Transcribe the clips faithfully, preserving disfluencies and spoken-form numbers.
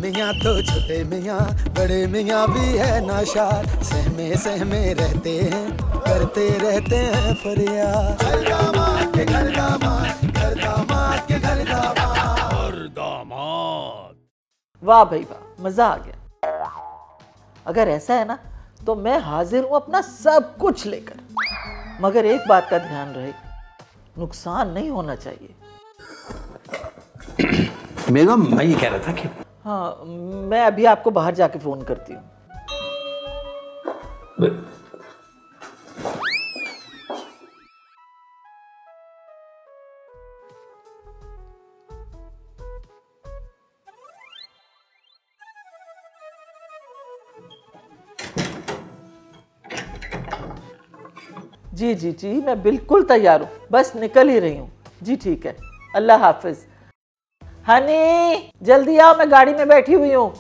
मियाँ तो छोटे मियाँ, बड़े मियाँ भी है नाशाद, सहमे सहमे रहते हैं, करते रहते हैं फरियाद। घर दामाद के घर दामाद, घर दामाद के घर दामाद, घर दामाद। वाह भाई वाह, मजा आ गया। अगर ऐसा है ना तो मैं हाजिर हूं अपना सब कुछ लेकर, मगर एक बात का ध्यान रहे, नुकसान नहीं होना चाहिए। बेगम मैं ये कह रहा था कि हाँ, मैं अभी आपको बाहर जाके फोन करती हूँ। जी जी जी, मैं बिल्कुल तैयार हूँ, बस निकल ही रही हूँ। जी ठीक है, अल्लाह हाफिज। हनी जल्दी आओ, मैं गाड़ी में बैठी हुई हूँ।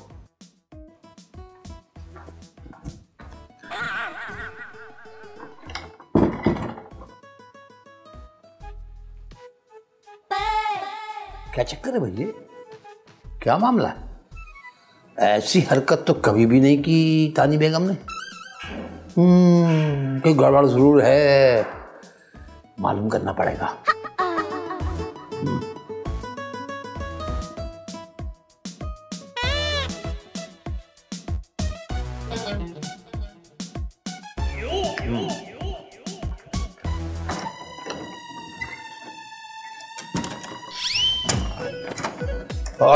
क्या चक्कर है भैया, क्या मामला? ऐसी हरकत तो कभी भी नहीं की तानी बेगम ने। हम्म कोई गड़बड़ जरूर है, मालूम करना पड़ेगा। और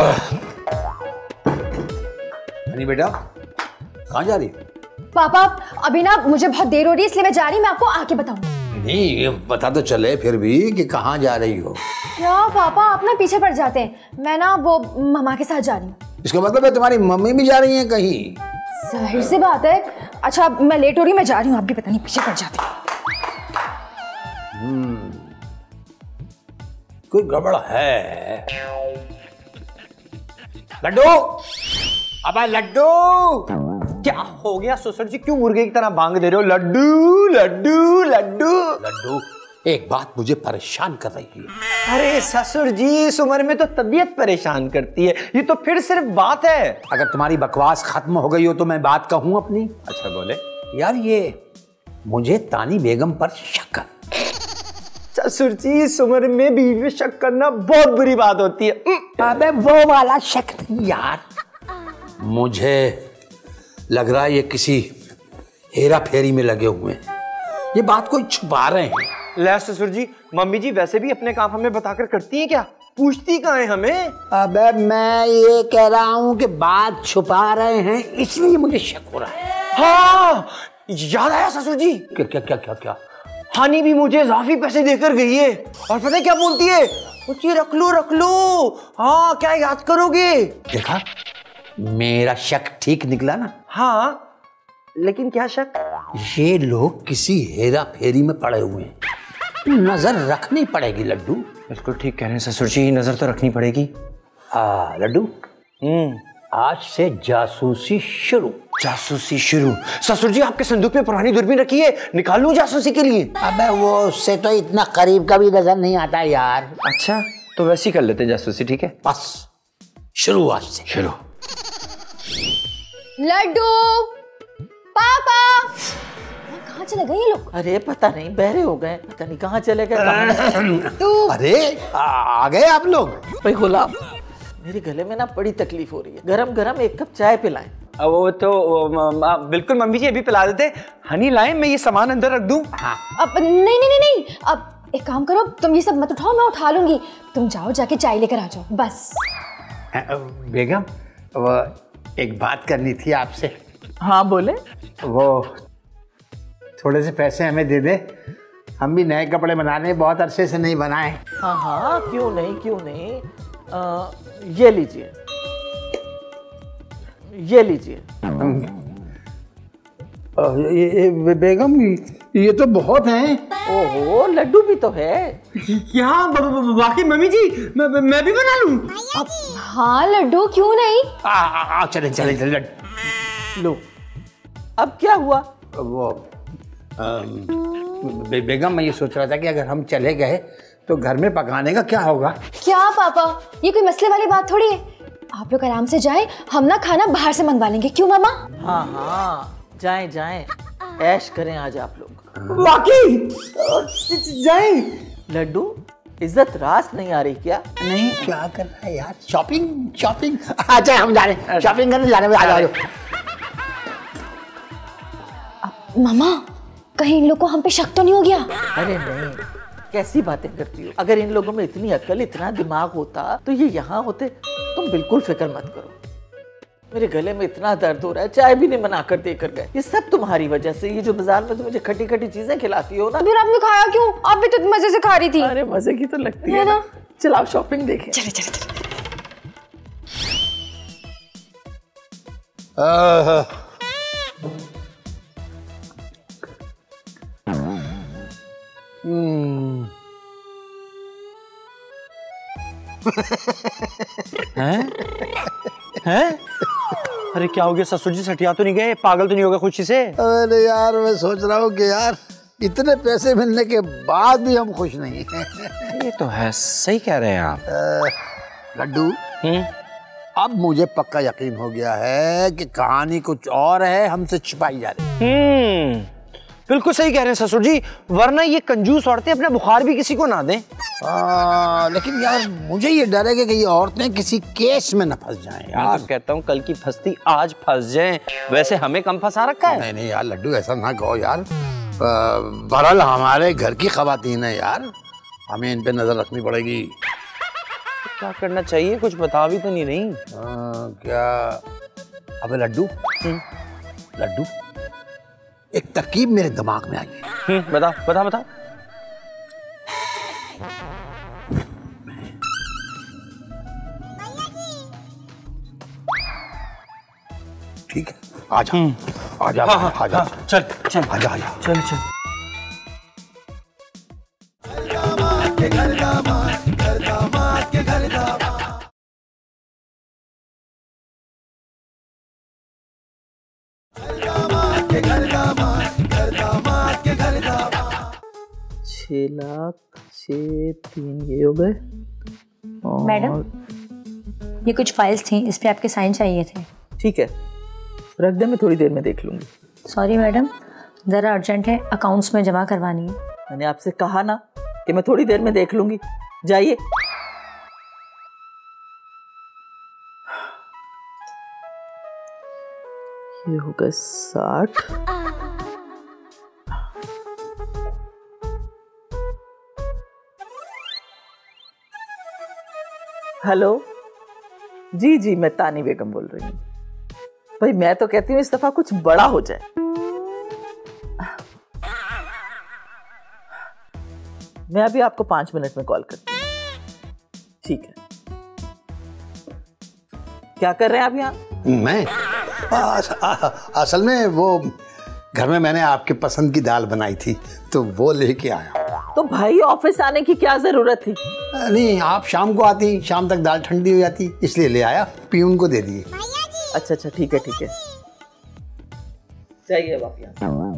हनी बेटा कहाँ जा रही? पापा अभी ना मुझे बहुत देर हो रही है, इसलिए मैं जा रही, मैं आपको आके बताऊंगी। नहीं ये पता तो चले फिर भी कि कहाँ जा रही हो। क्या पापा आप ना पीछे पड़ जाते हैं, मैं ना वो मामा के साथ जा रही हूँ। इसका मतलब है तुम्हारी मम्मी भी जा रही है कहीं? जाहिर सी बात है। अच्छा मैं लेट हो रही, मैं जा रही हूँ, आप भी पता नहीं पीछे पड़ जाते हैं। हम्म कोई गड़बड़ है। लड्डू, अबे लड्डू, क्या हो गया ससुर जी, क्यों मुर्गे की तरह भांग दे रहे हो? लड्डू लड्डू लड्डू लड्डू एक बात मुझे परेशान कर रही है। अरे ससुर जी इस उम्र में तो तबीयत परेशान करती है, ये तो फिर सिर्फ बात है। अगर तुम्हारी बकवास खत्म हो गई हो तो मैं बात कहूं अपनी। अच्छा बोले। यार ये मुझे तानी बेगम पर शक है। ससुर जी इस उम्र में बीवी पे शक करना बहुत बुरी बात होती है। अबे वो वाला शक नहीं यार, मुझे लग रहा है ये किसी हेरा फेरी में लगे हुए हैं, ये बात कोई छुपा रहे हैं। ले ससुर जी, मम्मी जी वैसे भी अपने काम हमें बताकर करती हैं क्या? पूछती कहाँ है हमें? अबे मैं ये कह रहा हूँ कि बात छुपा रहे हैं, इसलिए मुझे शक हो रहा है। हाँ याद आया ससुर जी। क्या क्या क्या क्या क्या? हानी भी मुझे इजाफी पैसे देकर गई है, और पता है क्या बोलती है? मुझे रख लो रख लो। हाँ क्या याद करोगे? देखा मेरा शक ठीक निकला ना? हाँ लेकिन क्या शक? ये लोग किसी हेरा फेरी में पड़े हुए हैं, नजर रखनी पड़ेगी लड्डू। बिल्कुल ठीक कह रहे हैं ससुर जी, नजर तो रखनी पड़ेगी। आ लड्डू हम्म आज से जासूसी शुरू। जासूसी शुरू? ससुर जी आपके संदूक में पुरानी दूरबीन रखी है, निकाल लूं जासूसी के लिए? अबे वो उससे तो इतना करीब का भी नजर नहीं आता यार। अच्छा तो वैसे ही कर लेते जासूसी, ठीक है? बस शुरू आज से शुरू। लड्डू पापा कहाँ चले गए ये लोग? अरे पता नहीं, बहरे हो गए, पता नहीं कहाँ चले गए। तू अरे आ, आ गए आप लोग। भाई गुलाम, मेरे गले में ना बड़ी तकलीफ हो रही है, गरम गरम एक कप चाय पिलाएं। वो तो वो, बिल्कुल मम्मी जी अभी पिला देते। हनी लाए, मैं ये सामान अंदर रख दूं? हाँ। अब नहीं नहीं नहीं नहीं, अब एक काम करो, तुम ये सब मत उठाओ, मैं उठा लूंगी, तुम जाओ जाके चाय लेकर आ जाओ बस। बेगम वो एक बात करनी थी आपसे। हाँ बोले। वो थोड़े से पैसे हमें दे दे, हम भी नए कपड़े बनाने बहुत अरसे से नहीं बनाए। हाँ हाँ क्यों नहीं क्यों नहीं, आ, ये लीजिए ये लीजिए। ये, ये बेगम ये तो बहुत हैं। ओहो लड्डू भी तो है। क्या वाकई मम्मी जी, मैं, मैं भी बना लूं? हाँ लड्डू क्यों नहीं। आ, आ, आ, चले चले चले। लो अब क्या हुआ? वो बे, बेगम मैं ये सोच रहा था कि अगर हम चले गए तो घर में पकाने का क्या होगा? क्या पापा, ये कोई मसले वाली बात थोड़ी है, आप लोग आराम से जाएं, हम ना खाना बाहर से मंगवा लेंगे। क्यों मामा? हाँ हाँ जाएं जाएं, ऐश करें आज आप लोग। वाकई जाएं। लड्डू, इज्जत रास नहीं आ रही क्या? नहीं, क्या कर रहा है यार? शॉपिंग शॉपिंग आ जाए, हम जा रहे हैं शॉपिंग करने, जाने में आ जाओ। मामा, कहीं इन लोग को हम पे शक तो नहीं हो गया? अरे नहीं, कैसी बातें करती हो? अगर इन लोगों में इतनी अकल, इतना दिमाग होता तो ये यहाँ होते। तुम बिल्कुल फिक्र मत करो। मेरे गले में इतना दर्द हो रहा है, चाय भी नहीं बना कर देकर गए। ये सब तुम्हारी वजह से। ये जो बाजार में तुम मुझे खट्टी खट्टी चीजें खिलाती हो ना। फिर आपने खाया क्यों? आप भी तो मजे से खा रही थी। अरे मजे की तो लगती है ना। चलो शॉपिंग देखें। चले चले चले। हैं? हैं? अरे क्या हो गया ससुर जी? सठिया तो नहीं गए? पागल तो नहीं हो गए खुशी से? अरे यार, मैं सोच रहा हूँ कि यार इतने पैसे मिलने के बाद भी हम खुश नहीं हैं। ये तो है, सही कह रहे हैं आप। लड्डू, अब मुझे पक्का यकीन हो गया है कि कहानी कुछ और है, हमसे छिपाई जा रही है। हम्म, बिल्कुल सही कह रहे हैं ससुर जी, वरना ये कंजूस औरतें अपना बुखार भी किसी को ना दें। आ, लेकिन यार मुझे ये डर है कि ये औरतें किसी केस में न फंस जाएं यार। मैं तो कहता हूँ कल की फंसती आज फंस जाएं। वैसे हमें कम फंसा रखा है। नहीं नहीं यार लड्डू, ऐसा ना कहो यार। बहरहाल हमारे घर की खवातीन है यार, हमें इन पे नजर रखनी पड़ेगी। क्या करना चाहिए? कुछ बता भी तो नहीं रही। आ, क्या? अबे लड्डू, लड्डू, एक तरकीब मेरे दिमाग में आई है। हम्म, बता बता बता। ठीक है, आजा आजा आजा, चल चल आजा आजा, चल चल। के घर दामाद, घर दामाद के घर दामाद। के घर दामाद, घर दामाद के घर दामाद। छह लाख छः तीन ये हो गए। मैडम, ये कुछ फाइल्स थी, इस पे आपके साइन चाहिए थे। ठीक है, रख दे, मैं थोड़ी देर में देख लूंगी। सॉरी मैडम, ज़रा अर्जेंट है, अकाउंट्स में जमा करवानी है। मैंने आपसे कहा ना कि मैं थोड़ी देर में देख लूंगी, जाइए। ये हो गए साठ। हेलो जी जी, मैं तानी बेगम बोल रही हूँ। भाई मैं तो कहती हूँ इस दफा कुछ बड़ा हो जाए। मैं अभी आपको पांच मिनट में कॉल करती हूँ। ठीक है। क्या कर रहे हैं आप यहाँ? मैं आ, आ, असल में वो घर में मैंने आपके पसंद की दाल बनाई थी तो वो लेके आया। तो भाई ऑफिस आने की क्या जरूरत थी? नहीं, आप शाम को आती, शाम तक दाल ठंडी हो जाती, इसलिए ले आया, पीयून को दे दिए। अच्छा अच्छा, ठीक है ठीक है, जाइए अब आप यहाँ।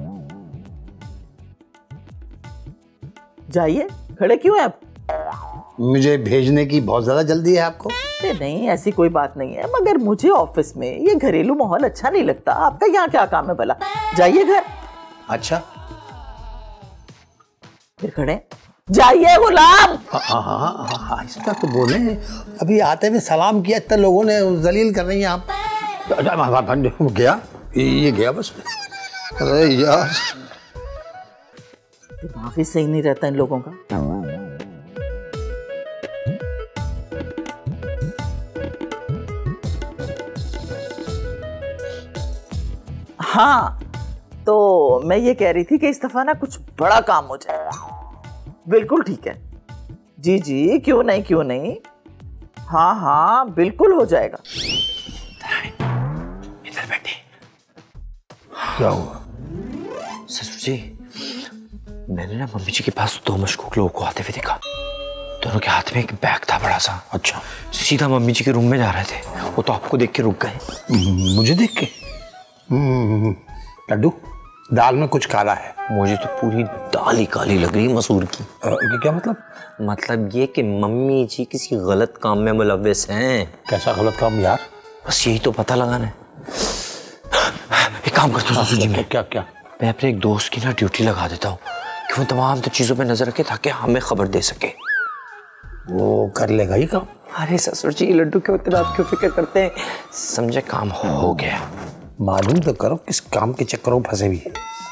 जाइए, खड़े क्यों हैं आप? मुझे भेजने की बहुत ज्यादा जल्दी है आपको? नहीं नहीं, ऐसी कोई बात नहीं है, मगर मुझे ऑफिस में ये घरेलू माहौल अच्छा नहीं लगता। आपका यहाँ क्या काम है भला? जाइए घर। अच्छा, फिर खड़े, जाइए गुलाम। हाँ हाँ हाँ, इसका तो बोले, अभी आते हुए सलाम किया, इतने लोगों ने जलील कर रही हैं आप। गया ये गया बस। अरे यार, दिमाग ही सही नहीं रहता इन लोगों का। हाँ, तो मैं ये कह रही थी कि इस दफा ना कुछ बड़ा काम हो जाए। बिल्कुल ठीक है जी जी, क्यों नहीं क्यों नहीं, हाँ हाँ बिल्कुल हो जाएगा। इधर बैठे। क्या हुआ? ससुर जी, मैंने ना मम्मी जी के पास दो मशकूक लोगों को आते हुए देखा। दोनों के हाथ में एक बैग था बड़ा सा। अच्छा, सीधा मम्मी जी के रूम में जा रहे थे। वो तो आपको देख के रुक गए। मुझे देख के? लड्डू, दाल में कुछ काला है। मुझे तो पूरी दाल ही काली लग रही है मसूर की। आ, ये क्या मतलब? मतलब ये कि मम्मी जी किसी गलत काम में मुलव्विस हैं। कैसा गलत काम यार? बस यही तो पता लगाना है। एक काम करता हूँ ससुर जी, मैं क्या क्या मैं अपने एक दोस्त की ना ड्यूटी लगा देता हूँ कि वो तमाम तो चीज़ों पे नजर रखे ताकि हमें खबर दे सके। वो कर लेगा ही काम। अरे ससुर जी, लड्डू के उतने आप क्यों फिक्र करते हैं? समझे, काम हो गया। मालूम तो करो किस काम के चक्करों में फंसे भी।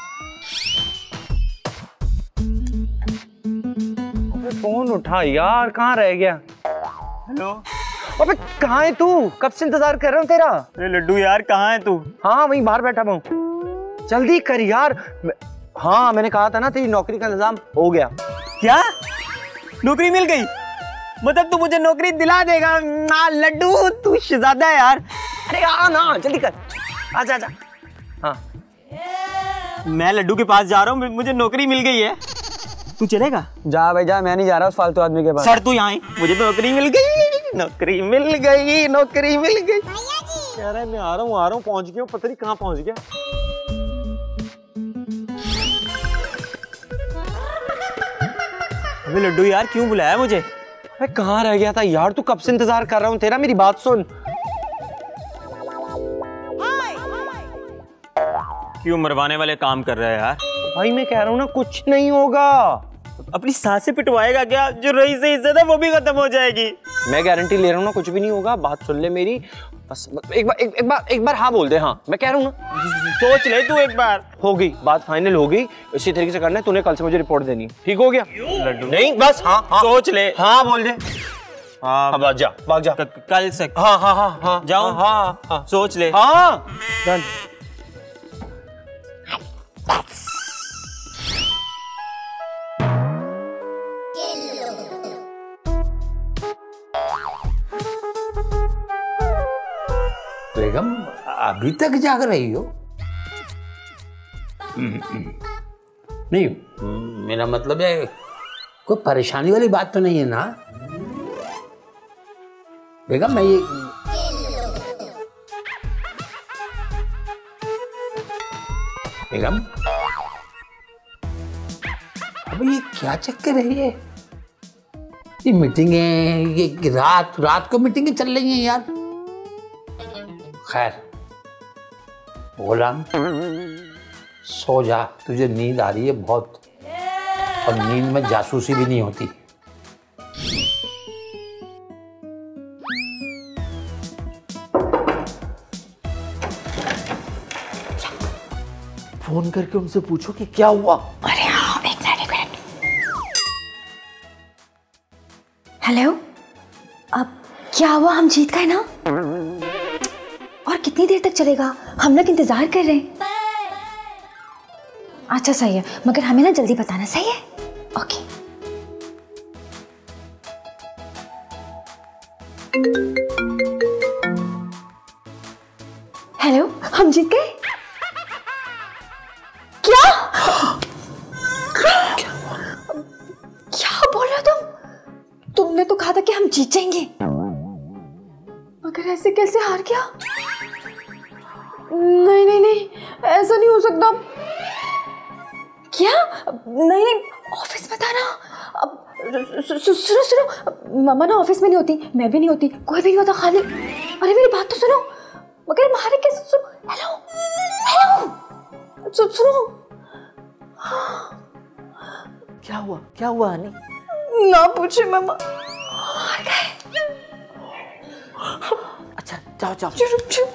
फोन उठा यार, कहाँ रह गया? हेलो। अबे कहाँ है तू? कब से इंतजार कर रहा हूँ तेरा। अरे लड्डू यार, कहाँ है तू? हाँ वहीं बाहर बैठा हूँ। जल्दी कर यार। हाँ मैंने कहा था ना तेरी नौकरी का इंतजाम हो गया। क्या? नौकरी मिल गई? मतलब तू मुझे नौकरी दिला देगा ना लड्डू? तू शहजादा है यार। अरे आ ना, जल्दी कर, आजा आजा। हाँ मैं लड्डू के पास जा रहा हूँ, मुझे नौकरी मिल गई है। तू चलेगा? जा भाई जा, मैं नहीं जा रहा उस फालतू आदमी के पास। सर तू यहाँ, मुझे तो नौकरी मिल गई, नौकरी मिल गई, नौकरी मिल गई। कह रहा है मैं आ रहा हूँ आ रहा हूँ पहुंच गया हूँ, पता नहीं कहाँ पहुंच गया। अबे लड्डू यार, क्यों बुलाया मुझे? मैं कहाँ रह गया था यार? तू कब से इंतजार कर रहा हूँ तेरा, मेरी बात सुन। क्यों मरवाने वाले काम कर रहा है यार? भाई मैं कह रहा हूँ ना, कुछ नहीं होगा। अपनी सांसें पिटवाएगा क्या? जो रही से इज्जत है वो भी खत्म हो जाएगी। मैं गारंटी ले रहा हूँ ना, कुछ भी नहीं होगा। बात सुन ले मेरी बस, एक बार एक, एक बार एक बार हाँ बोल दे। हाँ मैं कह रहा हूँ ना, सोच ले तू एक बार। हो गई बात, फाइनल हो गई। इसी तरीके से करना है, तूने कल से मुझे रिपोर्ट देनी है, ठीक हो गया? लड्डू नहीं बस हाँ हाँ सोच ले। हाँ बोल दे। हाँ हाँ भाग जा भाग जा। कल से हाँ हाँ हाँ हाँ जाऊँ? हाँ हाँ सोच ले। हाँ डन। बेगम अभी तक जाग रही हो? नहीं मेरा मतलब है कोई परेशानी वाली बात तो नहीं है ना बेगम? मैं ये बेगम अब ये क्या चक्कर है? ये ये मीटिंगें, ये रात रात को मीटिंगें चल रही हैं यार। खैर गोलाम सो जा, तुझे नींद आ रही है बहुत, और नींद में जासूसी भी नहीं होती। फोन करके उनसे पूछो कि क्या हुआ। अरे हाँ, एक मिनट एक मिनट। हेलो, अब क्या हुआ? हम जीत गए ना? और कितनी देर तक चलेगा? हम लोग इंतजार कर रहे हैं। अच्छा सही है, मगर हमें ना जल्दी बताना, सही है? ओके। हेलो, हम जीत गए? क्या? क्या बोल रहे हो तुम? तुमने तो कहा था कि हम जीत जाएंगे, मगर ऐसे कैसे हार गया? नहीं नहीं नहीं, ऐसा नहीं हो सकता। क्या? नहीं नहीं, ऑफिस बताना। अब सुनो सुनो, मम्मा ना ऑफिस में नहीं होती, मैं भी नहीं होती, कोई भी नहीं होता, खाली। अरे मेरी बात तो सुनो, मगर मारे कैसे? सुनो, हेलो हेलो, सु, सुनो। क्या हुआ? क्या हुआ हनी? ना पूछे मम्मा, हार गए। अच्छा जाओ जाओ। चुप चुप।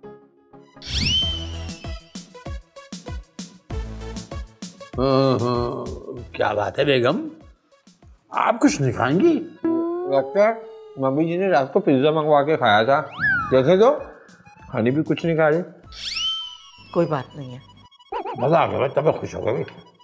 क्या बात है बेगम, आप कुछ नहीं खाएंगी? लगता है मम्मी जी ने रात को पिज्जा मंगवा के खाया था, देखे तो हनी भी कुछ नहीं खा रही। कोई बात नहीं है। मजा आ गया, तब खुश हो गई।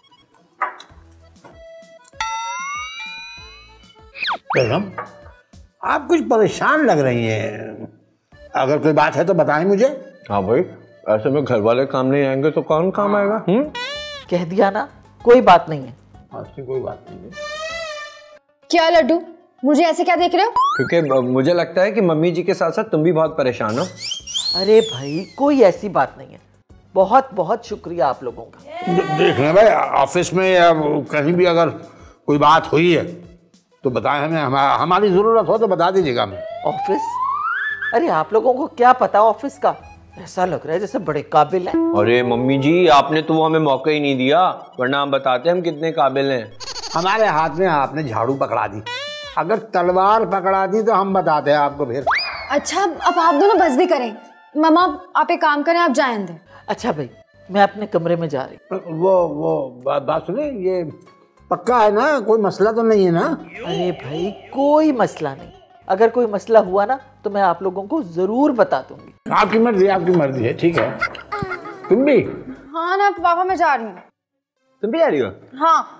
बेगम आप कुछ परेशान लग रही हैं, अगर कोई बात है तो बताएं मुझे। हाँ भाई, ऐसे में घर वाले काम नहीं आएंगे तो कौन काम आएगा? हम्म, कह दिया ना, कोई बात नहीं है। ऐसी कोई बात नहीं है। क्या लड्डू, मुझे ऐसे क्या देख रहे हो? क्योंकि मुझे लगता है कि मम्मी जी के साथ साथ तुम भी बहुत परेशान हो। अरे भाई कोई ऐसी बात नहीं है, बहुत बहुत शुक्रिया आप लोगों का। देख लें भाई, ऑफिस में या कहीं भी अगर कोई बात हुई है तो बताएं हमें, हम, हमारी जरूरत हो तो बता दीजिएगा हमें। ऑफिस? अरे आप लोगों को क्या पता ऑफिस का, ऐसा लग रहा है जैसे बड़े काबिल हैं। अरे मम्मी जी, आपने तो वो हमें मौका ही नहीं दिया, वरना हम बताते हम कितने काबिल हैं। हमारे हाथ में आपने झाड़ू पकड़ा दी, अगर तलवार पकड़ा दी तो हम बताते हैं आपको फिर। अच्छा अब आप दोनों बस भी करें। मामा आप एक काम करें, आप जाएं अंदर। अच्छा भाई, मैं अपने कमरे में जा रही हूँ। वो वो बात, बात सुनिए, ये पक्का है ना, कोई मसला तो नहीं है ना? अरे भाई कोई मसला नहीं, अगर कोई मसला हुआ ना तो मैं आप लोगों को जरूर बता दूंगी। आपकी मर्जी, आपकी मर्जी है, ठीक है। तुम भी? हाँ ना पापा, मैं जा रही हूँ। तुम भी जा रही हो? हाँ।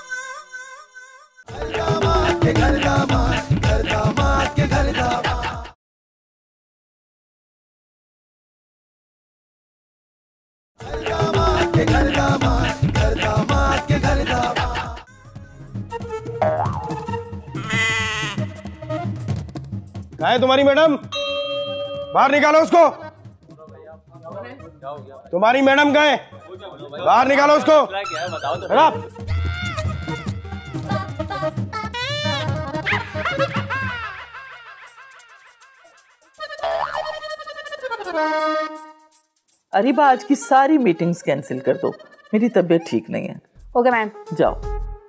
कहाँ है तुम्हारी मैडम? बाहर निकालो उसको। तुम्हारी मैडम कहाँ है? बाहर निकालो उसको। अरे बा, आज की सारी मीटिंग्स कैंसिल कर दो, मेरी तबीयत ठीक नहीं है। Okay ma'am. जाओ।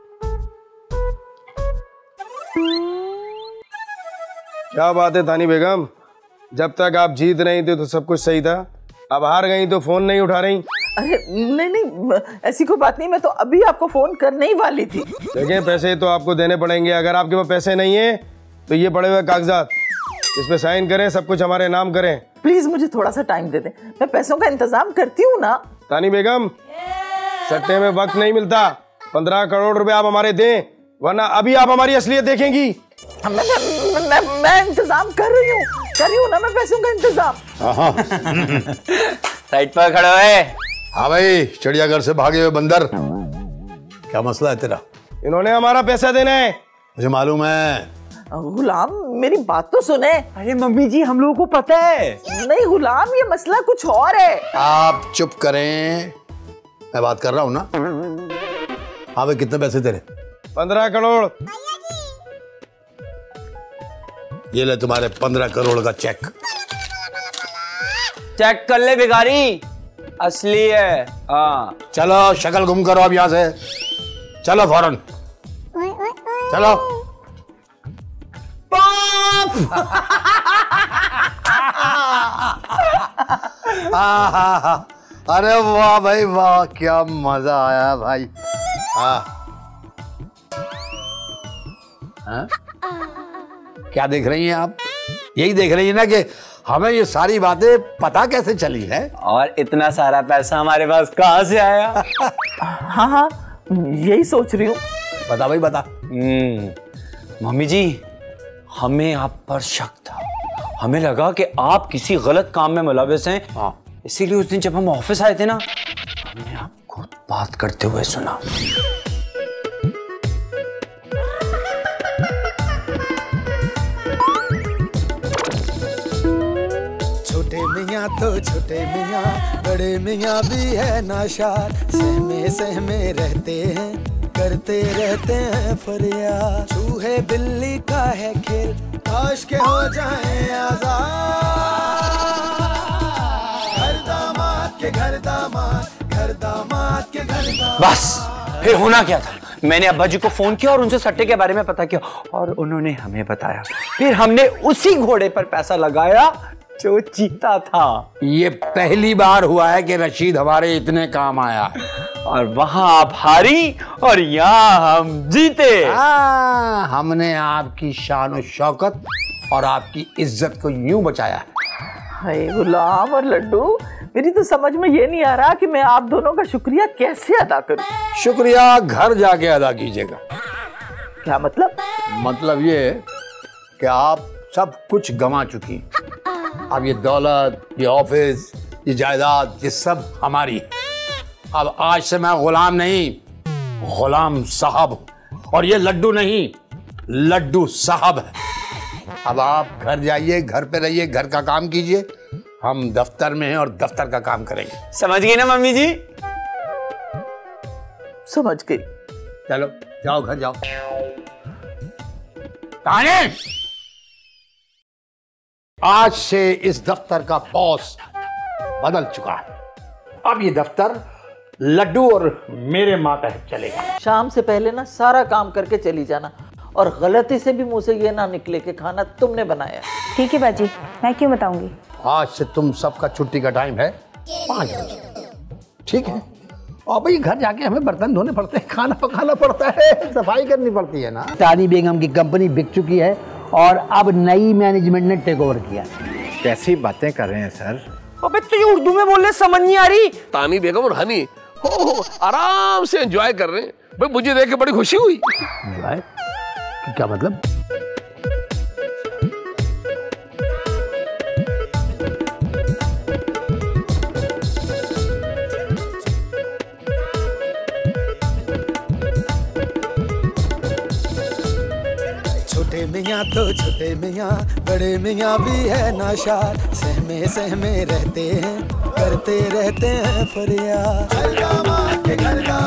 क्या बात है तानी बेगम, जब तक आप जीत रही थी तो सब कुछ सही था, अब हार गई तो फोन नहीं उठा रही। अरे नहीं नहीं, ऐसी कोई बात नहीं, मैं तो अभी आपको फोन करने ही वाली थी। देखें, पैसे तो आपको देने पड़ेंगे, अगर आपके पास पैसे नहीं है तो ये पड़े हुए कागजात, इस पे साइन करें, सब कुछ हमारे नाम करें। प्लीज मुझे थोड़ा सा टाइम दे दें, मैं पैसों का इंतजाम करती हूँ ना। तानी बेगम, सट्टे में वक्त नहीं मिलता, पंद्रह करोड़ रुपए आप हमारे दें, वरना अभी आप हमारी असलियत देखेंगी। मैं, मैं, मैं, मैं इंतजाम कर रही हूँ, कर रही हूँ ना मैं पैसों का इंतजाम। साइड पर खड़े हुए। हाँ भाई, चिड़ियाघर से भागे हुए बंदर, क्या मसला है तेरा? इन्होंने हमारा पैसा देना है। मुझे मालूम है। गुलाम मेरी बात तो सुने। अरे मम्मी जी, हम लोगों को पता है। नहीं गुलाम, ये मसला कुछ और है। आप चुप करें, मैं बात कर रहा हूँ ना। हाँ भाई, कितने पैसे तेरे? पंद्रह करोड़। ये ले तुम्हारे पंद्रह करोड़ का चेक। चेक कर ले भिखारी, असली है। हाँ चलो, शक्ल गुम करो अब यहाँ से, चलो फौरन चलो। हाँ हाँ हाँ, अरे वाह भाई वाह, क्या मजा आया भाई। हाँ हाँ, क्या देख रही हैं आप? यही देख रही हैं ना कि हमें ये सारी बातें पता कैसे चली है, और इतना सारा पैसा हमारे पास कहाँ से आया? हाँ हाँ, यही सोच रही हूँ। बता भाई बता। मम्मी जी, हमें आप पर शक था, हमें लगा कि आप किसी गलत काम में मुलविस हैं। हाँ, इसीलिए उस दिन जब हम ऑफिस आए थे ना, हमने आपको बात करते हुए सुना। छोटे मियाँ तो छोटे मियाँ, बड़े मियाँ भी है नाशाद, सहमे सहमे रहते हैं, करते रहते हैं फरियाद। चूहे बिल्ली का है खेल, काश के हो जाए आजाद। घर दामाद के घर दामाद, घर दामाद के घर दामाद। बस फिर होना क्या था, मैंने अब्बा जी को फोन किया और उनसे सट्टे के बारे में पता किया, और उन्होंने हमें बताया। फिर हमने उसी घोड़े पर पैसा लगाया जो जीता था। ये पहली बार हुआ है कि रशीद हमारे इतने काम आया, और वहां आप हारी और यहाँ हम जीते। आ, हमने आपकी शान और शौकत और आपकी इज्जत को यूं बचाया है। हाय गुलाम और लड्डू, मेरी तो समझ में ये नहीं आ रहा कि मैं आप दोनों का शुक्रिया कैसे अदा करूं। शुक्रिया घर जाके अदा कीजिएगा। क्या मतलब? मतलब ये कि आप सब कुछ गंवा चुकी, अब ये दौलत, ये ऑफिस, ये जायदाद, ये सब हमारी है। अब आज से मैं गुलाम नहीं, गुलाम साहब हूं, और ये लड्डू नहीं, लड्डू साहब है। अब आप घर जाइए, घर पे रहिए, घर का काम कीजिए, हम दफ्तर में हैं और दफ्तर का काम करेंगे। समझ गई ना मम्मी जी? समझ गई। चलो जाओ घर जाओ। ताने, आज से इस दफ्तर का बॉस बदल चुका है। अब ये दफ्तर लड्डू और मेरे मातहत चलेगा। शाम से पहले ना सारा काम करके चली जाना, और गलती से भी मुंह से ये ना निकले कि खाना तुमने बनाया। ठीक है बाजी, मैं क्यों बताऊंगी। आज से तुम सबका छुट्टी का टाइम है पाँच बजे, ठीक है? और भाई घर जाके हमें बर्तन धोने पड़ते हैं, खाना पकाना पड़ता है, सफाई करनी पड़ती है ना। तानी बेगम की कंपनी बिक चुकी है और अब नई मैनेजमेंट ने टेक ओवर किया। कैसी बातें कर रहे हैं सर? अबे तो ये उर्दू में बोलने समझ नहीं आ रही। तानी बेगम और हनी हो, हो, आराम से एंजॉय कर रहे हैं। भाई मुझे देख के बड़ी खुशी हुई। एंजॉय? क्या मतलब? छोटे मियाँ तो छोटे मियाँ, बड़े मियाँ भी है नाशाद, सहमे सहमे रहते हैं, करते रहते हैं फरियाद।